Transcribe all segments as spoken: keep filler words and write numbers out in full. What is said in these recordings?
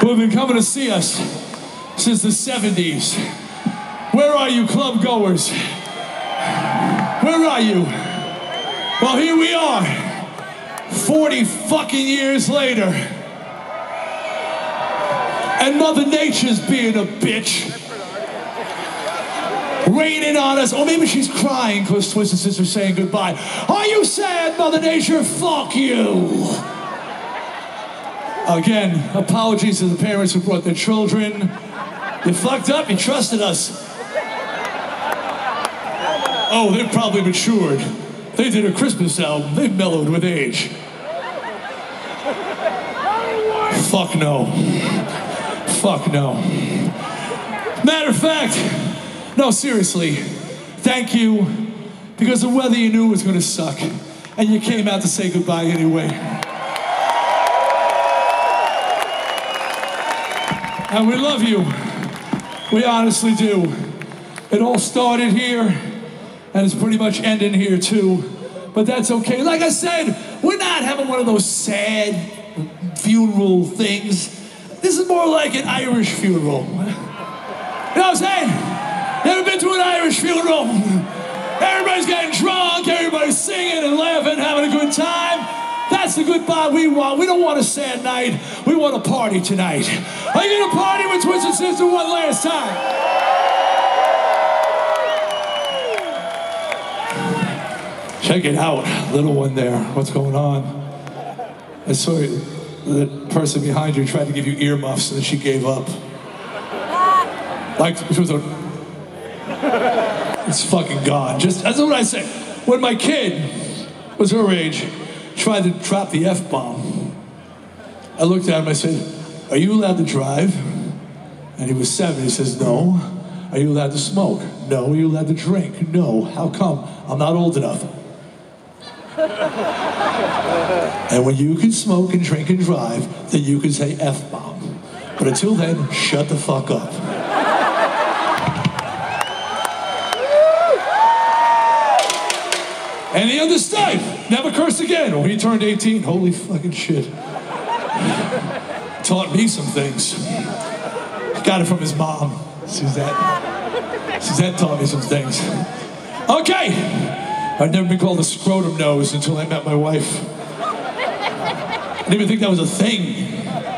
who have been coming to see us since the seventies. Where are you, club goers? Where are you? Well, here we are, forty fucking years later. And Mother Nature's being a bitch. Raining on us. Or maybe she's crying because Twisted Sister's saying goodbye. Are you sad, Mother Nature? Fuck you. Again, apologies to the parents who brought their children. You fucked up, you trusted us. Oh, they've probably matured. They did a Christmas album. They've mellowed with age. Fuck no. Fuck no. Matter of fact, no, seriously, thank you, because the weather you knew was going to suck, and you came out to say goodbye anyway. And we love you. We honestly do. It all started here, and it's pretty much ending here too, but that's okay. Like I said, we're not having one of those sad funeral things. This is more like an Irish funeral. You know what I'm saying? You ever been to an Irish funeral? Everybody's getting drunk, everybody's singing and laughing, having a good time. That's the goodbye we want. We don't want a sad night. We want a party tonight. Are you gonna party with Twisted Sister one last time? Check it out, little one there. What's going on? I saw the person behind you tried to give you earmuffs and then she gave up. Like, she was a... It's fucking gone. Just, that's what I say. When my kid was her age, tried to drop the F-bomb, I looked at him, I said, are you allowed to drive? And he was seven, he says, no. Are you allowed to smoke? No. Are you allowed to drink? No. How come? I'm not old enough. And when you can smoke and drink and drive, then you can say F-bomb. But until then, shut the fuck up. And he understood. Never cursed again. When he turned eighteen, holy fucking shit. Taught me some things. Got it from his mom, Suzette. Suzette taught me some things. Okay. I'd never been called a scrotum nose until I met my wife. I didn't even think that was a thing.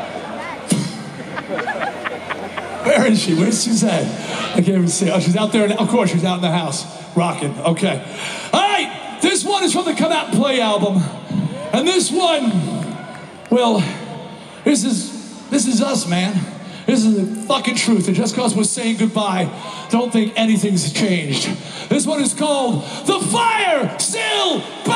Where is she? Where's Suzette? I can't even see. Oh, she's out there. Of course, she's out in the house. Rocking. Okay. All right. This one is from the Come Out and Play album. And this one, well, this is, this is us, man. This is the fucking truth. And just because we're saying goodbye, don't think anything's changed. This one is called The Fire Still